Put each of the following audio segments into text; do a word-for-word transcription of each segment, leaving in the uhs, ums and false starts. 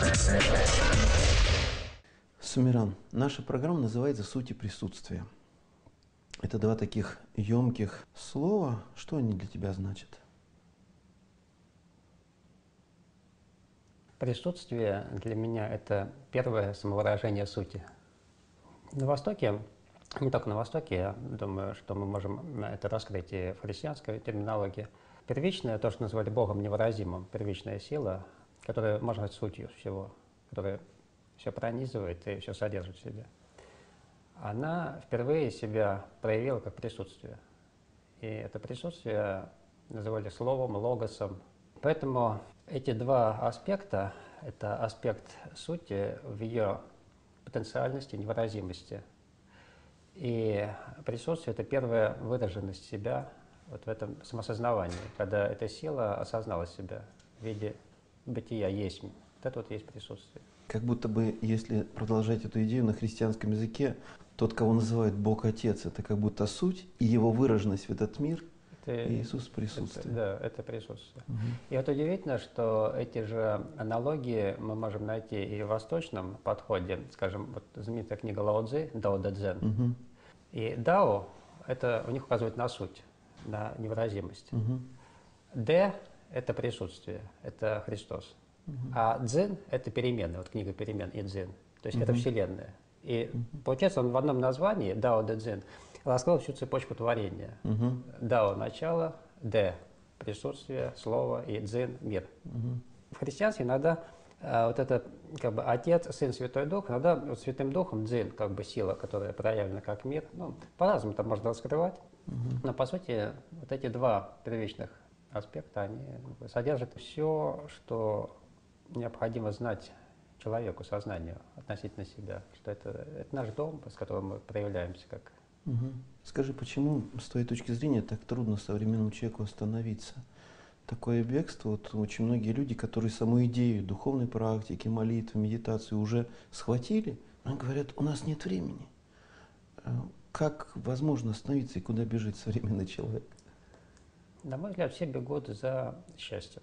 Сумиран, наша программа называется «Суть и присутствие». Это два таких емких слова. Что они для тебя значат? Присутствие для меня – это первое самовыражение сути. На Востоке, не только на Востоке, я думаю, что мы можем это раскрыть и в христианской терминологии. Первичное, то, что называли Богом невыразимым, первичная сила, которая может быть сутью всего, которая все пронизывает и все содержит в себе, она впервые себя проявила как присутствие. И это присутствие называли словом, логосом. Поэтому эти два аспекта – это аспект сути в ее потенциальности, невыразимости. И присутствие – это первая выраженность себя вот в этом самосознавании, когда эта сила осознала себя в виде бытия есть. Вот это вот есть присутствие. Как будто бы, если продолжать эту идею на христианском языке, тот, кого называют Бог Отец, это как будто суть и его выраженность в этот мир. Это, Иисус присутствие. Это, да, это присутствие. Угу. И вот удивительно, что эти же аналогии мы можем найти и в восточном подходе. Скажем, вот знаменитая книга Лао Цзы «Дао Дэ Цзэн». Угу. И дао, это у них указывает на суть, на невыразимость. Угу. Дэ – это присутствие, это Христос. Угу. А дзен – это перемены, вот книга перемен и дзен, то есть угу. это Вселенная. И угу. получается, он в одном названии, Дао Дэ Цзэн, раскрыл всю цепочку творения. Угу. Дао – начало, Дэ – присутствие, слово, и Цзэн – мир. Угу. В христианстве иногда а, вот это как бы Отец, Сын, Святой Дух, иногда вот Святым Духом Цзэн, как бы сила, которая проявлена как мир, ну, по-разному это можно раскрывать, угу. но по сути вот эти два первичных аспекта, они содержат все, что необходимо знать человеку, сознанию относительно себя, что это, это наш дом, с которым мы проявляемся как. Угу. Скажи, почему с твоей точки зрения так трудно современному человеку остановиться? Такое бегство, вот очень многие люди, которые саму идею духовной практики, молитвы, медитации уже схватили, но говорят, у нас нет времени. Как возможно остановиться и куда бежит современный человек? На мой взгляд, все бегут за счастьем.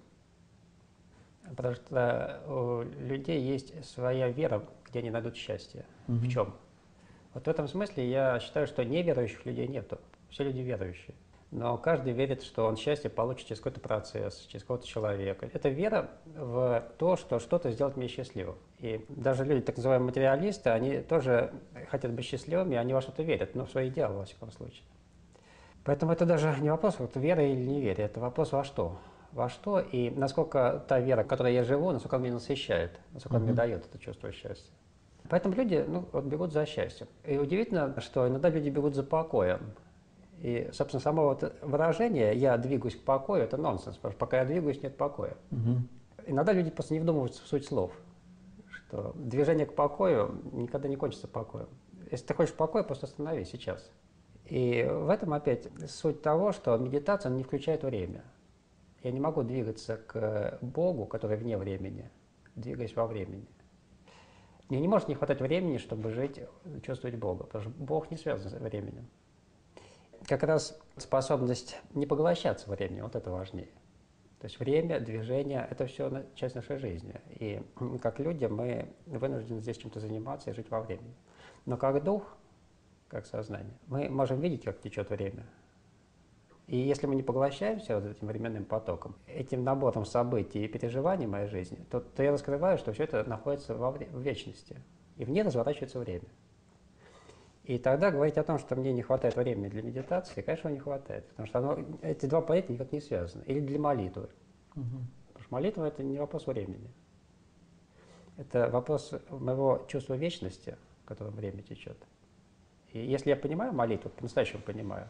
Потому что у людей есть своя вера, где они найдут счастье. Угу. В чем? Вот в этом смысле я считаю, что неверующих людей нету. Все люди верующие. Но каждый верит, что он счастье получит через какой-то процесс, через какого-то человека. Это вера в то, что что-то сделает меня счастливым. И даже люди, так называемые материалисты, они тоже хотят быть счастливыми, они во что-то верят, но в свои идеалы, во всяком случае. Поэтому это даже не вопрос вот, веры или неверия, это вопрос во что. Во что и насколько та вера, которой я живу, насколько она меня насыщает, насколько она мне дает это чувство счастья. Поэтому люди ну, вот бегут за счастьем. И удивительно, что иногда люди бегут за покоем. И, собственно, само вот выражение «я двигаюсь к покою» – это нонсенс, потому что пока я двигаюсь, нет покоя. Угу. Иногда люди просто не вдумываются в суть слов, что движение к покою никогда не кончится покоем. Если ты хочешь покоя, просто остановись сейчас. И в этом опять суть того, что медитация не включает время. Я не могу двигаться к Богу, который вне времени, двигаясь во времени. Мне не может не хватать времени, чтобы жить, чувствовать Бога, потому что Бог не связан с временем. Как раз способность не поглощаться временем, вот это важнее. То есть время, движение – это все часть нашей жизни. И как люди мы вынуждены здесь чем-то заниматься и жить во времени. Но как дух, как сознание, мы можем видеть, как течет время. И если мы не поглощаемся вот этим временным потоком, этим набором событий и переживаний в моей жизни, то, то я раскрываю, что все это находится во вре- в вечности. И в ней разворачивается время. И тогда говорить о том, что мне не хватает времени для медитации, конечно, не хватает. Потому что оно, эти два понятия никак не связаны. Или для молитвы. Угу. Потому что молитва – это не вопрос времени. Это вопрос моего чувства вечности, в котором время течет. И если я понимаю молитву, по-настоящему понимаю,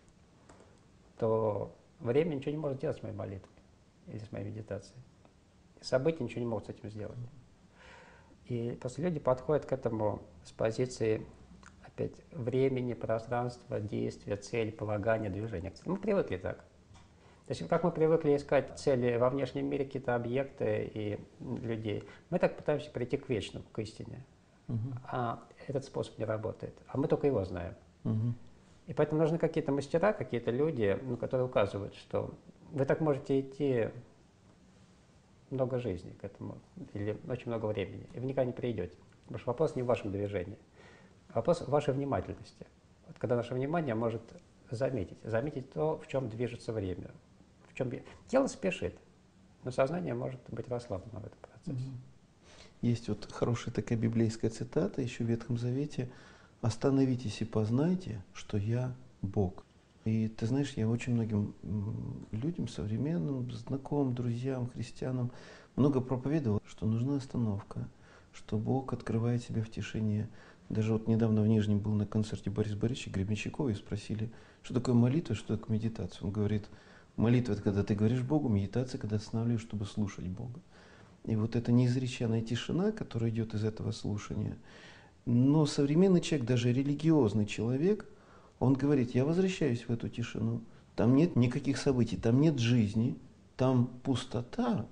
то время ничего не может сделать с моей молитвой или с моей медитацией. События ничего не могут с этим сделать. И просто люди подходят к этому с позиции опять времени, пространства, действия, цели, полагания, движения. Мы привыкли так. То есть как мы привыкли искать цели во внешнем мире, какие-то объекты и людей, мы так пытаемся прийти к вечному, к истине. Угу. А этот способ не работает. А мы только его знаем. Угу. И поэтому нужны какие-то мастера, какие-то люди, ну, которые указывают, что вы так можете идти много жизни к этому или очень много времени, и вы никогда не придете. Потому что вопрос не в вашем движении, вопрос в вашей внимательности. Вот когда наше внимание может заметить, заметить то, в чем движется время, в чем тело спешит, но сознание может быть расслаблено в этом процессе. Есть вот хорошая такая библейская цитата еще в Ветхом Завете: «Остановитесь и познайте, что я Бог». И ты знаешь, я очень многим людям, современным, знакомым, друзьям, христианам, много проповедовал, что нужна остановка, что Бог открывает себя в тишине. Даже вот недавно в Нижнем был на концерте Бориса Борисовича Гребенщикова, и спросили, что такое молитва, что такое медитация. Он говорит, молитва — это когда ты говоришь Богу, медитация — когда ты останавливаешь, чтобы слушать Бога. И вот эта неизреченная тишина, которая идет из этого слушания. Но современный человек, даже религиозный человек, он говорит, я возвращаюсь в эту тишину, там нет никаких событий, там нет жизни, там пустота,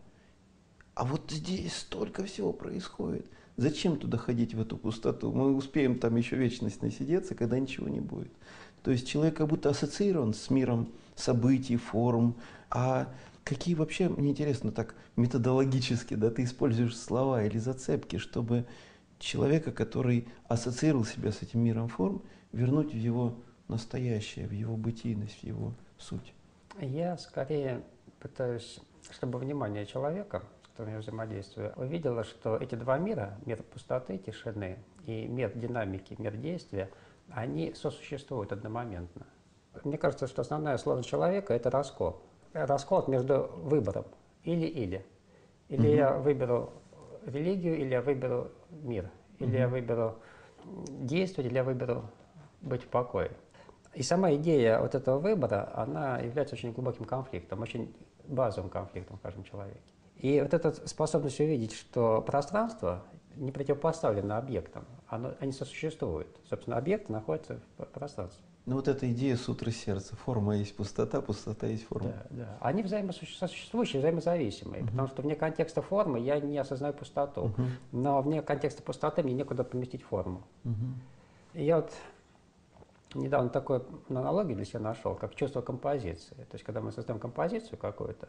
а вот здесь столько всего происходит. Зачем туда ходить, в эту пустоту? Мы успеем там еще вечность насидеться, когда ничего не будет. То есть человек как будто ассоциирован с миром событий, форм. А какие вообще, мне интересно, так методологически, да, ты используешь слова или зацепки, чтобы человека, который ассоциировал себя с этим миром форм, вернуть в его настоящее, в его бытийность, в его суть? Я скорее пытаюсь, чтобы внимание человека, с которым я взаимодействую, увидело, что эти два мира, мир пустоты, тишины и мир динамики, мир действия, они сосуществуют одномоментно. Мне кажется, что основная сложность человека – это раскол. Раскол между выбором или-или. Или Угу. я выберу религию, или я выберу мир. Или Угу. я выберу действовать, или я выберу быть в покое. И сама идея вот этого выбора, она является очень глубоким конфликтом, очень базовым конфликтом в каждом человеке. И вот эта способность увидеть, что пространство не противопоставлено объектам, оно, они сосуществуют. Собственно, объекты находятся в пространстве. Ну вот эта идея сутры сердца. Форма есть пустота, пустота есть форма. Да, да. Они взаимосуществующие, взаимозависимые, uh-huh. потому что вне контекста формы я не осознаю пустоту, uh-huh. но вне контекста пустоты мне некуда поместить форму. Uh-huh. И я вот недавно такую аналогию для себя нашел, как чувство композиции. То есть, когда мы создаем композицию какую-то,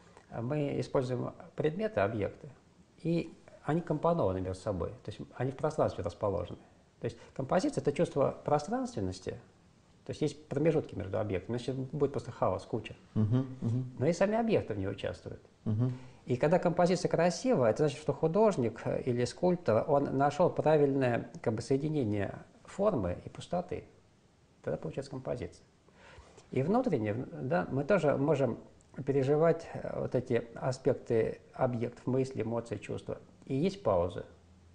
мы используем предметы, объекты, и они компонованы между собой, то есть они в пространстве расположены. То есть композиция – это чувство пространственности, то есть есть промежутки между объектами, иначе будет просто хаос, куча. Uh-huh, uh-huh. Но и сами объекты в ней участвуют. Uh-huh. И когда композиция красивая, это значит, что художник или скульптор, он нашел правильное как бы, соединение формы и пустоты. Тогда получается композиция. И внутренне, да, мы тоже можем переживать вот эти аспекты объектов, мысли, эмоций, чувства. И есть паузы.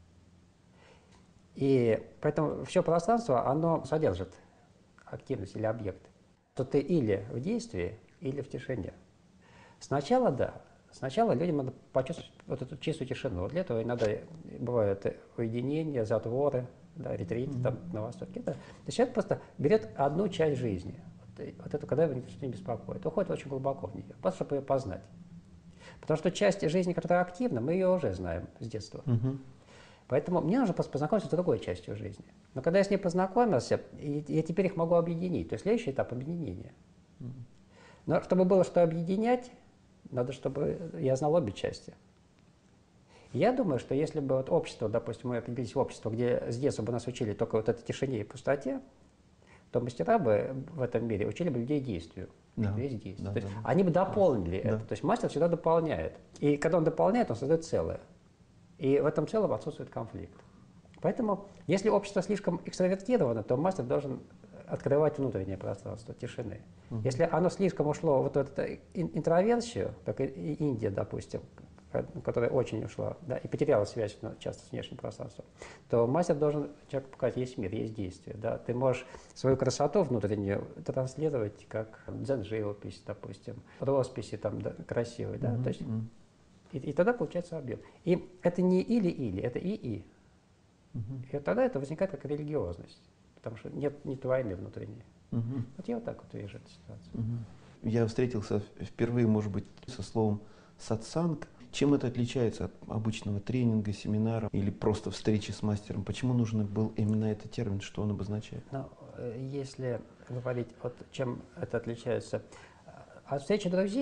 И поэтому все пространство, оно содержит активность или объект. То ты или в действии, или в тишине. Сначала да. Сначала людям надо почувствовать вот эту чистую тишину. Для этого иногда бывают уединения, затворы, да, ретриты mm-hmm. там на Востоке. Да. То есть человек просто берет одну часть жизни. Вот, вот это, когда его ничто не беспокоит. Уходит очень глубоко в нее, просто чтобы ее познать. Потому что часть жизни, которая активна, мы ее уже знаем с детства. Mm-hmm. Поэтому мне нужно просто познакомиться с другой частью жизни. Но когда я с ней познакомился, я теперь их могу объединить. То есть следующий этап объединения. Mm-hmm. Но чтобы было что объединять, надо, чтобы я знал обе части. Я думаю, что если бы вот общество, допустим, мы определились в общество, где с детства бы нас учили только вот этой тишине и пустоте, то мастера бы в этом мире учили бы людей действию. Да, есть действие. Да, то есть да, они бы дополнили да. это. То есть мастер всегда дополняет. И когда он дополняет, он создает целое. И в этом целом отсутствует конфликт. Поэтому, если общество слишком экстравертировано, то мастер должен открывать внутреннее пространство тишины. Uh-huh. Если оно слишком ушло вот в эту интроверсию, как Индия, допустим, которая очень ушла, да, и потеряла связь часто с внешним пространством, то мастер должен человеку показать, есть мир, есть действие. Да. Ты можешь свою красоту внутреннюю транслировать как дзен-живопись, допустим, росписи там, да, красивые. Да. Uh-huh. То есть, и, и тогда получается объект. И это не или-или, это и-и. Uh-huh. И тогда это возникает как религиозность. Потому что нет, нет войны внутренней. Угу. Вот я вот так вот вижу эту ситуацию. Угу. Я встретился впервые, может быть, со словом «сатсанг». Чем это отличается от обычного тренинга, семинара или просто встречи с мастером? Почему нужен был именно этот термин? Что он обозначает? Ну, если говорить, вот чем это отличается от встречи друзей,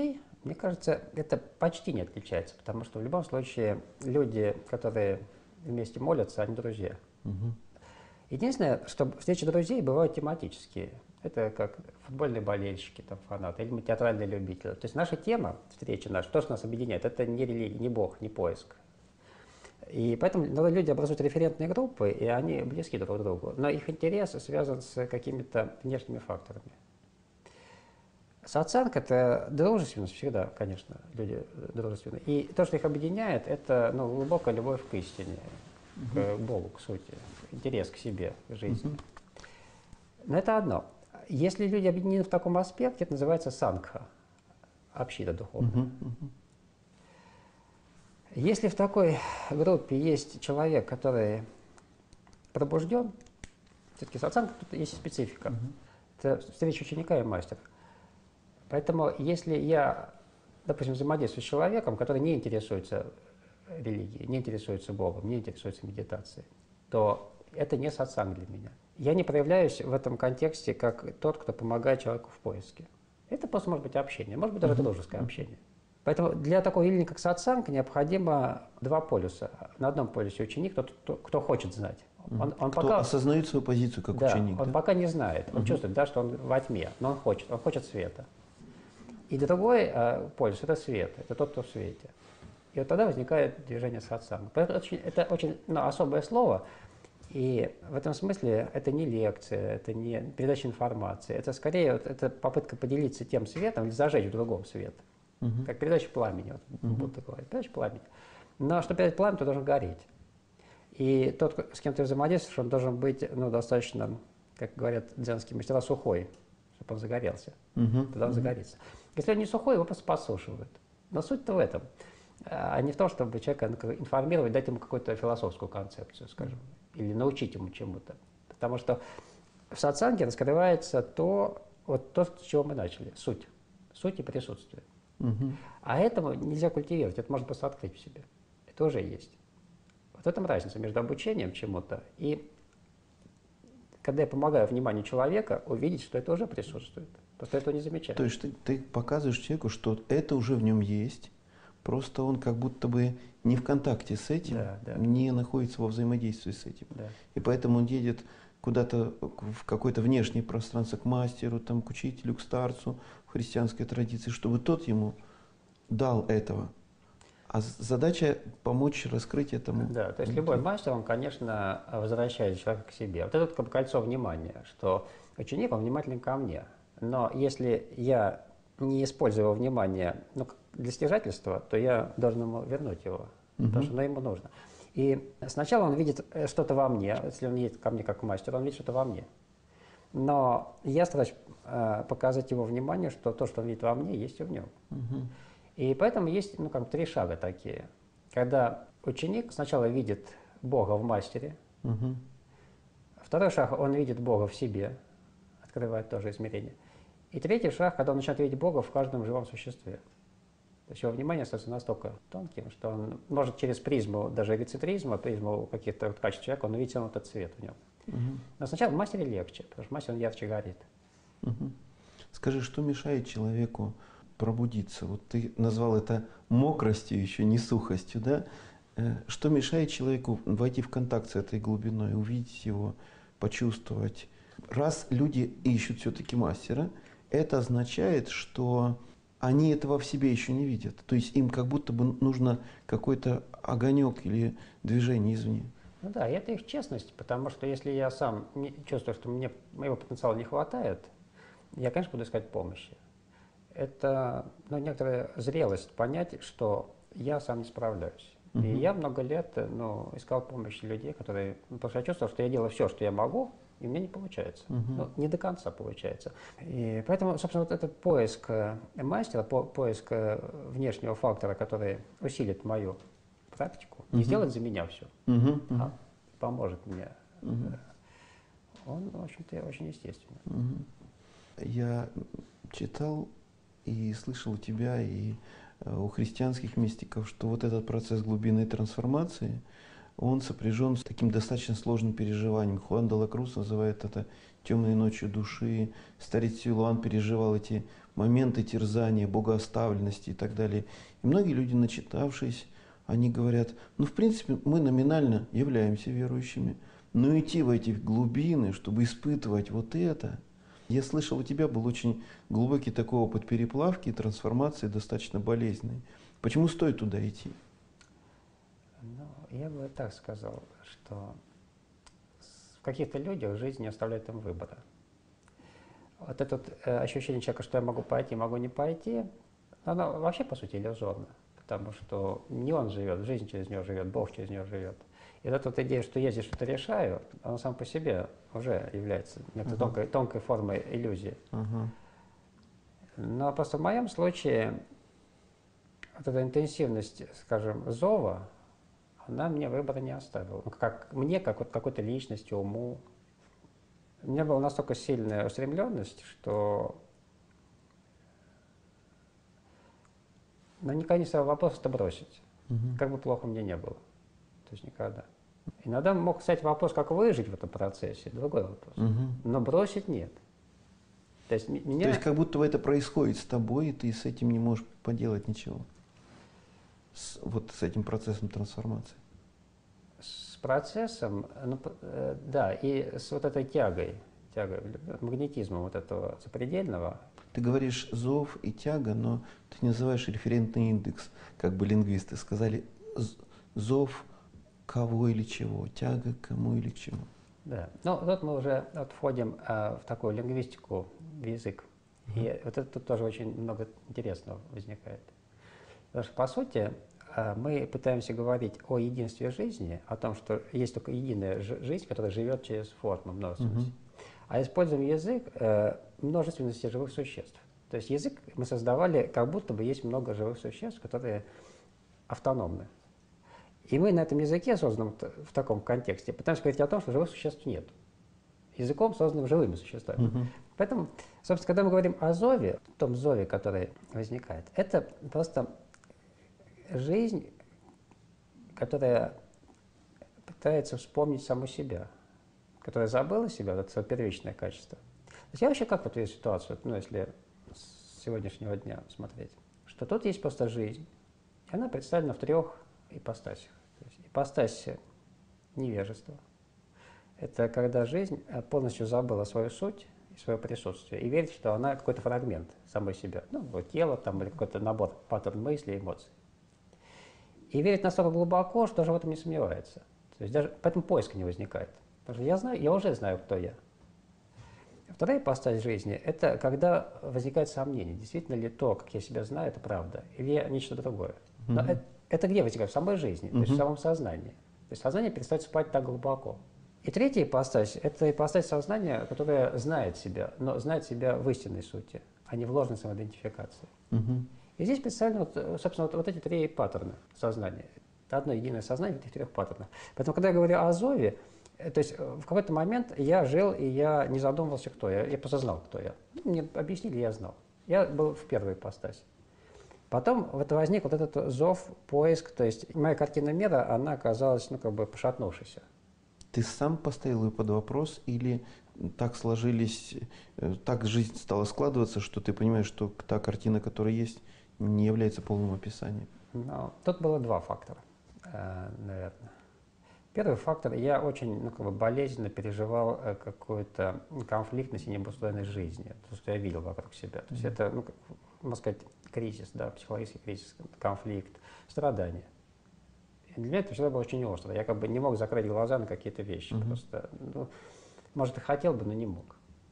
Мне кажется, это почти не отличается, потому что в любом случае люди, которые вместе молятся, они друзья. Угу. Единственное, что встречи друзей бывают тематические. Это как футбольные болельщики, там, фанаты, или мы театральные любители. То есть наша тема встречи наша, то, что нас объединяет, это не религия, не Бог, не поиск. И поэтому люди образуют референтные группы, и они близки друг к другу. Но их интерес связан с какими-то внешними факторами. Сатсанг — это дружественность всегда, конечно, люди дружественные. И то, что их объединяет, это ну, глубокая любовь к истине, к Богу, к сути, интерес к себе, к жизни. Но это одно. Если люди объединены в таком аспекте, это называется сангха, община духовная. Если в такой группе есть человек, который пробужден, все-таки сатсанг тут есть специфика. Это встреча ученика и мастера. Поэтому если я, допустим, взаимодействую с человеком, который не интересуется религией, не интересуется Богом, не интересуется медитацией, то это не сатсанг для меня. Я не проявляюсь в этом контексте как тот, кто помогает человеку в поиске. Это просто может быть общение, может быть даже дружеское общение. Поэтому для такого явления, как сатсанг, необходимо два полюса. На одном полюсе ученик, тот, кто, кто хочет знать. Он, он кто пока, осознает свою позицию как да, ученик. Он да? пока не знает. Он uh-huh. чувствует, да, что он во тьме, но он хочет, он хочет света. И другой э, полюс – это свет, это тот, кто в свете. И вот тогда возникает движение сатсанга. Это очень, это очень ну, особое слово. И в этом смысле это не лекция, это не передача информации. Это скорее вот, это попытка поделиться тем светом или зажечь в другом свет. Uh-huh. Как передача пламени, вот, uh-huh. будто говорить, передача пламени. Но чтобы передать пламя, то должен гореть. И тот, с кем ты взаимодействуешь, он должен быть ну, достаточно, как говорят дзенские мастера, сухой, чтобы он загорелся. Uh-huh. Тогда он uh-huh. загорится. Если он не сухой, его просто подсушивают. Но суть-то в этом. А не в том, чтобы человека информировать, дать ему какую-то философскую концепцию, скажем, или научить ему чему-то. Потому что в сатсанге раскрывается то, вот то, с чего мы начали, суть. Суть и присутствие. Угу. А этому нельзя культивировать, это можно просто открыть в себе. Это уже есть. Вот в этом разница между обучением чему-то и когда я помогаю вниманию человека увидеть, что это уже присутствует. Просто этого не замечаю. То есть ты, ты показываешь человеку, что это уже в нем есть, просто он как будто бы не в контакте с этим, да, да. не находится во взаимодействии с этим. Да. И поэтому он едет куда-то в какое-то внешнее пространство к мастеру, там, к учителю, к старцу в христианской традиции, чтобы тот ему дал этого. А задача помочь раскрыть этому. Да, то есть любой мастер, он, конечно, возвращает человека к себе. Вот это как кольцо внимания, что ученик, он внимателен ко мне. Но если я не использую его внимание ну, для стяжательства, то я должен ему вернуть его, угу. потому что оно ему нужно. И сначала он видит что-то во мне, если он едет ко мне как мастер, он видит что-то во мне. Но я стараюсь э, показать его внимание, что то, что он видит во мне, есть и в нем. Угу. И поэтому есть ну, как, три шага такие. Когда ученик сначала видит Бога в мастере, угу. второй шаг, он видит Бога в себе, открывает тоже измерение. И третий шаг, когда он начинает видеть Бога в каждом живом существе. То есть его внимание становится настолько тонким, что он может через призму, даже эгоцентризма, призму каких-то качеств человека, он увидит вот этот свет в нем. Угу. Но сначала в мастере легче, потому что мастер он ярче горит. Угу. Скажи, что мешает человеку пробудиться? Вот ты назвал это мокростью, еще не сухостью, да? Что мешает человеку войти в контакт с этой глубиной, увидеть его, почувствовать? Раз люди ищут все-таки мастера, это означает, что они этого в себе еще не видят. То есть им как будто бы нужно какой-то огонек или движение извне. Ну да, и это их честность, потому что если я сам не чувствую, что мне моего потенциала не хватает, я, конечно, буду искать помощи. Это ну, некоторая зрелость понять, что я сам не справляюсь. Uh-huh. И я много лет ну, искал помощи людей, которые... Ну, потому что я чувствовал, что я делаю все, что я могу, и мне не получается. Uh-huh. Ну, не до конца получается. И поэтому, собственно, вот этот поиск мастера, по, поиск внешнего фактора, который усилит мою практику, uh-huh. не сделает за меня все, uh-huh. а поможет мне, uh-huh. он, в общем-то, очень естественный. Uh-huh. Я читал и слышал у тебя, и у христианских мистиков, что вот этот процесс глубинной трансформации, он сопряжен с таким достаточно сложным переживанием. Хуан де ла Крус называет это темной ночью души. Старец Силуан переживал эти моменты терзания, богооставленности и так далее. И многие люди, начитавшись, они говорят, ну, в принципе, мы номинально являемся верующими, но идти в эти глубины, чтобы испытывать вот это. Я слышал, у тебя был очень глубокий такой опыт переплавки и трансформации, достаточно болезненный. Почему стоит туда идти? Ну, я бы так сказал, что в каких-то людях жизнь не оставляет им выбора. Вот это вот, э, ощущение человека, что я могу пойти, могу не пойти, оно вообще, по сути, иллюзорно. Потому что не он живет, жизнь через него живет, Бог через него живет. И вот эта вот идея, что я здесь что-то решаю, она сама по себе уже является некой uh-huh. тонкой, тонкой формой иллюзии. Uh-huh. Но просто в моем случае вот эта интенсивность, скажем, зова, она мне выбора не оставила. Как, мне, как вот какой-то личности, уму. У меня была настолько сильная устремленность, что ну, никогда не стал вопрос это бросить. Uh-huh. Как бы плохо мне не было. То есть никогда. Иногда мог стать вопрос, как выжить в этом процессе, другой вопрос. Uh-huh. Но бросить нет. То есть, меня... То есть как будто это происходит с тобой, и ты с этим не можешь поделать ничего. С, вот с этим процессом трансформации. С процессом, ну, э, да, и с вот этой тягой, тягой, магнетизмом вот этого запредельного. Ты говоришь зов и тяга, но ты не называешь референтный индекс, как бы лингвисты сказали, зов кого или чего, тяга к кому или к чему. Да, ну вот мы уже вот входим а, в такую лингвистику, в язык, uh-huh. и вот это тут тоже очень много интересного возникает. Потому что, по сути, а, мы пытаемся говорить о единстве жизни, о том, что есть только единая жизнь, которая живет через форму, множественность. Uh-huh. А используем язык э, множественности живых существ. То есть язык мы создавали, как будто бы есть много живых существ, которые автономны. И мы на этом языке, созданном в таком контексте, пытаемся говорить о том, что живых существ нет. Языком, созданным живыми существами. Uh-huh. Поэтому, собственно, когда мы говорим о зове, том зове, который возникает, это просто жизнь, которая пытается вспомнить саму себя, которая забыла себя, это свое первичное качество. То есть я вообще как вот эту ситуацию, ну, если с сегодняшнего дня смотреть, что тут есть просто жизнь, и она представлена в трех ипостасях. То есть ипостась невежества – это когда жизнь полностью забыла свою суть и свое присутствие и верит, что она какой-то фрагмент самой себя, ну, вот тело там, или какой-то набор, паттерн мыслей, эмоций. И верит настолько глубоко, что даже в этом не сомневается. То есть даже поэтому поиска не возникает. Потому что я знаю, я уже знаю, кто я. Вторая ипостась жизни – это когда возникает сомнение, действительно ли то, как я себя знаю, это правда, или нечто другое. Но mm-hmm. это, это где возникает? В самой жизни, mm-hmm. то есть в самом сознании. То есть сознание перестает спать так глубоко. И третья ипостась – это ипостась сознания, которая знает себя, но знает себя в истинной сути, а не в ложной самоидентификации. Mm-hmm. И здесь представлены, вот, собственно, вот, вот эти три паттерна сознания. Это одно единое сознание в этих трех паттернах. Поэтому, когда я говорю о зове, то есть в какой-то момент я жил, и я не задумывался, кто я. Я просто знал, кто я. Мне объяснили, я знал. Я был в первой ипостаси. Потом вот возник вот этот зов, поиск. То есть моя картина мира, она оказалась, ну, как бы пошатнувшейся. Ты сам поставил ее под вопрос или так сложились, так жизнь стала складываться, что ты понимаешь, что та картина, которая есть, не является полным описанием? Ну, тут было два фактора, наверное. Первый фактор, я очень, ну, как бы болезненно переживал какую-то конфликтность и необусловленность жизни, то, что я видел вокруг себя. То есть mm-hmm. это, ну, как, можно сказать, кризис, да, психологический кризис, конфликт, страдания. И для меня это всегда было очень остро. Я как бы не мог закрыть глаза на какие-то вещи. Mm-hmm. Просто, ну, может, и хотел бы, но не мог.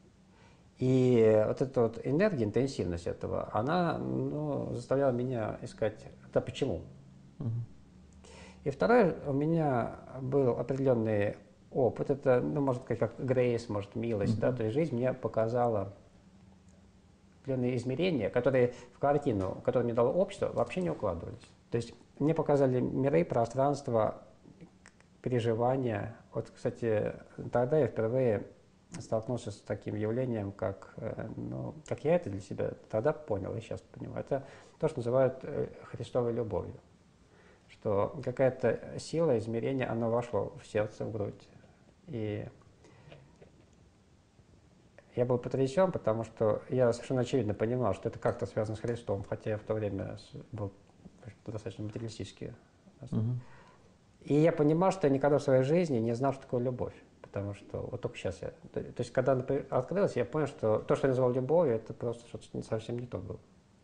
И вот эта вот энергия, интенсивность этого, она, ну, заставляла меня искать, да почему? Mm-hmm. И второе, у меня был определенный опыт, это, ну, может сказать, как грейс, может, милость, mm-hmm. да, то есть жизнь мне показала определенные измерения, которые в картину, которую мне дало общество, вообще не укладывались. То есть мне показали миры, пространства, переживания. Вот, кстати, тогда я впервые столкнулся с таким явлением, как, ну, как я это для себя тогда понял, и сейчас понимаю. Это то, что называют Христовой любовью. Что какая-то сила, измерение, оно вошло в сердце, в грудь. И Я был потрясен, потому что я совершенно очевидно понимал, что это как-то связано с Христом, хотя я в то время был достаточно материалистически. Угу. И я понимал, что я никогда в своей жизни не знал, что такое любовь. Потому что вот только сейчас я... То, то есть, когда она открылась, я понял, что то, что я называл любовью, это просто что-то совсем не то было.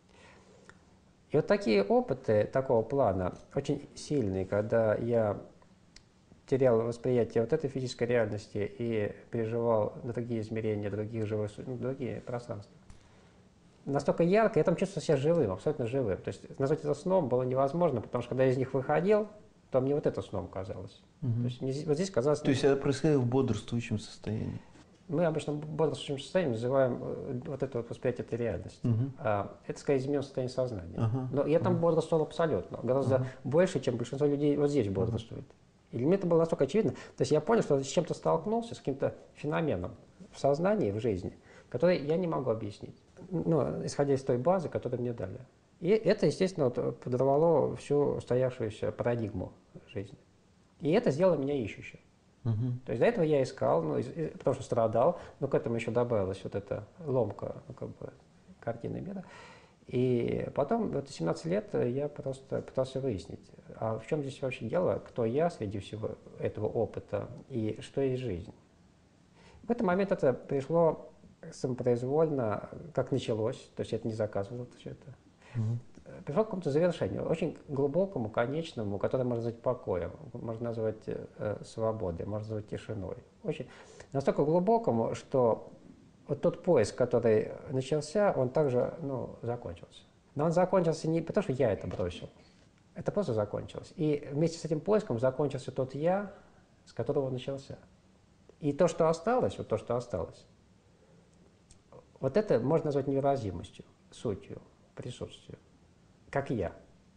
И вот такие опыты такого плана очень сильные, когда я терял восприятие вот этой физической реальности и переживал другие измерения, других живых, ну, другие пространства. Настолько ярко, я там чувствовал себя живым, абсолютно живым. То есть назвать это сном было невозможно, потому что когда я из них выходил, то мне вот это сном казалось. Угу. То есть мне вот здесь казалось... То есть это происходило в бодрствующем состоянии? Мы обычно в бодрствующем состоянии называем вот это вот восприятие этой реальности. Угу. А, это, скорее, измененное состояние сознания. Ага. Но я там ага. бодрствовал абсолютно, гораздо ага. больше, чем большинство людей вот здесь бодрствует. Ага. И для меня это было настолько очевидно. То есть я понял, что с чем-то столкнулся, с каким-то феноменом в сознании, в жизни, который я не могу объяснить, ну, исходя из той базы, которую мне дали. И это, естественно, вот, подорвало всю устоявшуюся парадигму жизни. И это сделало меня ищущим. Угу. То есть до этого я искал, ну, потому что страдал, но к этому еще добавилась вот эта ломка, ну, как бы, картины мира. И потом, в семнадцать лет, я просто пытался выяснить, а в чем здесь вообще дело, кто я среди всего этого опыта и что есть жизнь. В этот момент это пришло самопроизвольно, как началось, то есть я это не заказывал, все это. Угу. Пришло к какому-то завершению, очень глубокому, конечному, которое можно назвать покоем, можно назвать э, свободой, можно назвать тишиной. Очень, настолько глубокому, что вот тот поиск, который начался, он также, ну, закончился. Но он закончился не потому, что я это бросил, это просто закончилось. И вместе с этим поиском закончился тот я, с которого он начался. И то, что осталось, вот то, что осталось, вот это можно назвать невыразимостью, сутью, присутствием. Как я.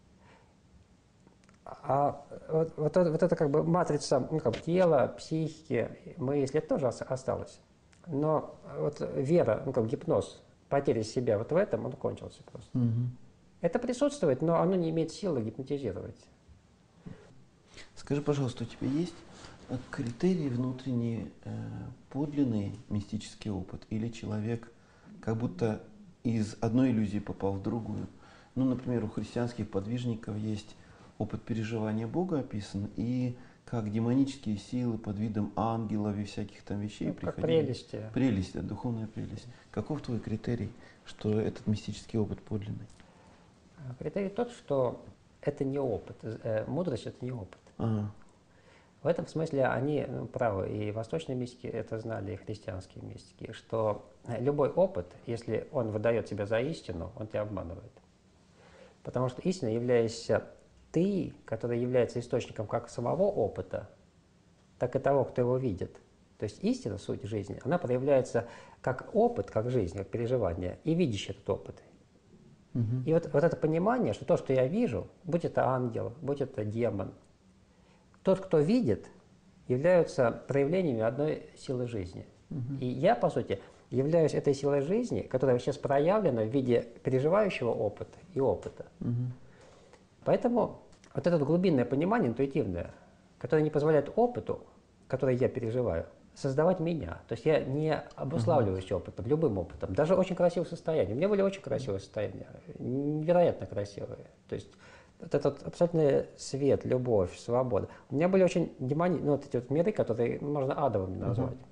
А вот, вот, вот это как бы матрица, ну, как бы тела, психики, мысли, это тоже осталось. Но вот вера, ну, как гипноз, потеря себя вот в этом, он кончился просто. Угу. Это присутствует, но оно не имеет силы гипнотизировать. Скажи, пожалуйста, у тебя есть критерии внутренние, э, подлинный мистический опыт? Или человек как будто из одной иллюзии попал в другую? Ну, например, у христианских подвижников есть опыт переживания Бога описан, и как демонические силы под видом ангелов и всяких там вещей, ну, приходили. Как прелести. Прелесть, да, духовная прелесть. Каков твой критерий, что этот мистический опыт подлинный? Критерий тот, что это не опыт. Мудрость — это не опыт. Ага. В этом смысле они, ну, правы, и восточные мистики это знали, и христианские мистики, что любой опыт, если он выдает себя за истину, он тебя обманывает. Потому что истина, являешься ты, который является источником как самого опыта, так и того, кто его видит. То есть истина, суть жизни, она проявляется как опыт, как жизнь, как переживание, и видящий этот опыт. Угу. И вот, вот это понимание, что то, что я вижу, будь это ангел, будь это демон, тот, кто видит, являются проявлениями одной силы жизни. Угу. И я, по сути, являюсь этой силой жизни, которая сейчас проявлена в виде переживающего опыта и опыта. Угу. Поэтому вот это глубинное понимание, интуитивное, которое не позволяет опыту, который я переживаю, создавать меня. То есть я не обуславливаюсь угу. опытом, любым опытом, даже очень красивых состояний. У меня были очень красивые состояния, невероятно красивые. То есть вот этот абсолютный свет, любовь, свобода. У меня были очень демони... ну, вот эти вот миры, которые можно адовыми назвать. Угу.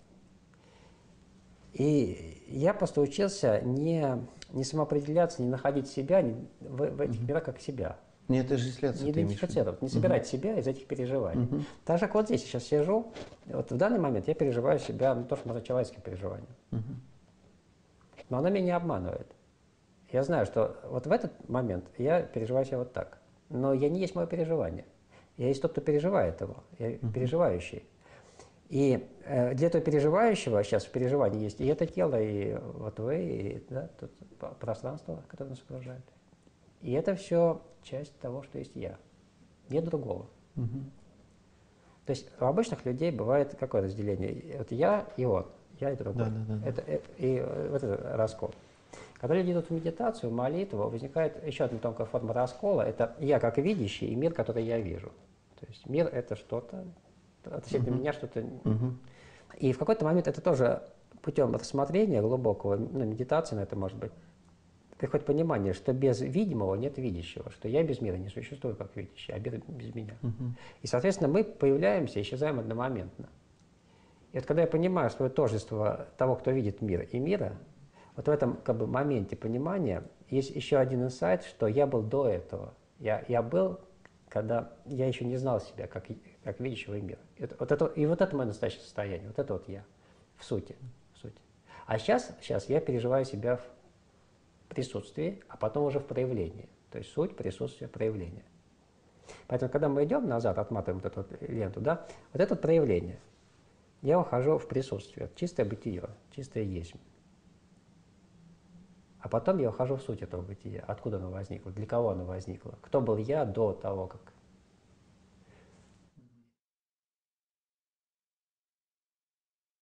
И я просто учился не, не самоопределяться, не находить себя не, в, в этих мирах как себя. Не отождествляться. Не идентифицировать, не собирать uh-huh. себя из этих переживаний. Uh-huh. Так же, как вот здесь я сейчас сижу, вот в данный момент я переживаю себя, ну, то, что можно человеческим переживанием. Uh-huh. Но оно меня не обманывает. Я знаю, что вот в этот момент я переживаю себя вот так. Но я не есть мое переживание. Я есть тот, кто переживает его, я uh-huh. переживающий. И э, для этого переживающего сейчас в переживании есть и это тело, и вот вы, и да, тут пространство, которое нас окружает. И это все часть того, что есть я. Нет другого. Угу. То есть у обычных людей бывает какое разделение? Вот я и он, я и другой. Да, да, да. Это, это, и вот этот раскол. Когда люди идут в медитацию, в молитву, возникает еще одна тонкая форма раскола. Это я как видящий и мир, который я вижу. То есть мир — это что-то, относительно uh-huh. меня что-то. Uh-huh. И в какой-то момент это тоже путем рассмотрения глубокого, ну, медитации на это может быть, приходит понимание, что без видимого нет видящего, что я без мира не существую как видящий, а мир без меня. Uh-huh. И, соответственно, мы появляемся и исчезаем одномоментно. И вот когда я понимаю свое тождество того, кто видит мир и мира, вот в этом как бы моменте понимания есть еще один инсайт, что я был до этого. Я, я был, когда я еще не знал себя как, как видящего мира. Это, вот это, и вот это мое настоящее состояние, вот это вот я, в сути. В сути. А сейчас, сейчас я переживаю себя в присутствии, а потом уже в проявлении. То есть суть, присутствие, проявление. Поэтому, когда мы идем назад, отматываем вот эту вот ленту, да, вот это вот проявление. Я ухожу в присутствие, чистое бытие, чистое есть. А потом я ухожу в суть этого бытия. Откуда оно возникло, для кого оно возникло, кто был я до того, как